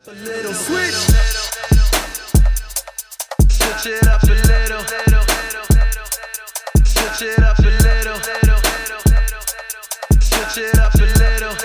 A little switch. Switch it up a little. Switch it up a little. Switch it up a little.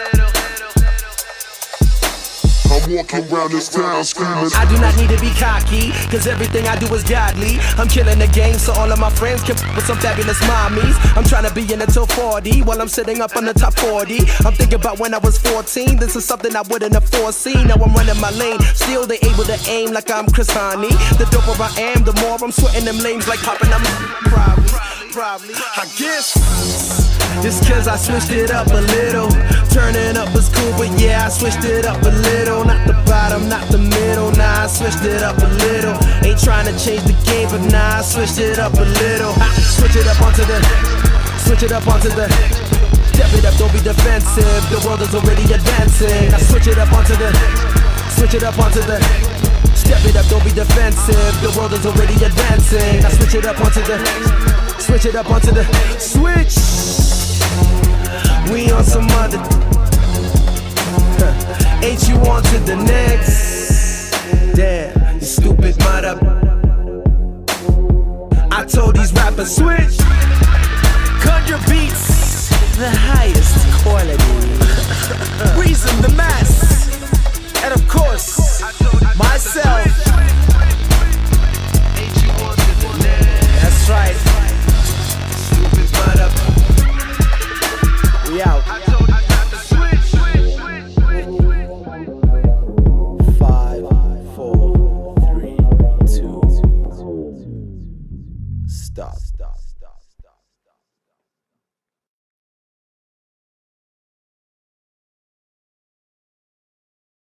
I'm walking around this town screaming. I do not need to be cocky, cause everything I do is godly. I'm killing the game so all of my friends can with some fabulous mommies. I'm trying to be in until 40 while I'm sitting up on the top 40. I'm thinking about when I was 14. This is something I wouldn't have foreseen. Now I'm running my lane, still they able to aim like I'm Chris Hani. The doper I am, the more I'm sweating them lanes like popping. I'm probably, I guess. Just cause I switched it up a little. Turning up was cool, but yeah, I switched it up a little. Not the bottom, not the middle, nah, I switched it up a little. Ain't trying to change the game, but nah, I switched it up a little. Switch it up onto the, switch it up onto the. Step it up, don't be defensive, the world is already advancing. Now switch it up onto the, switch it up onto the. Step it up, don't be defensive, the world is already advancing. Now switch it up onto the, switch it up onto the, switch. We on some other, ain't you on to the next? Damn, you stupid mother. I told these rappers switch. Cut your beats, the highest quality. Reason the mass.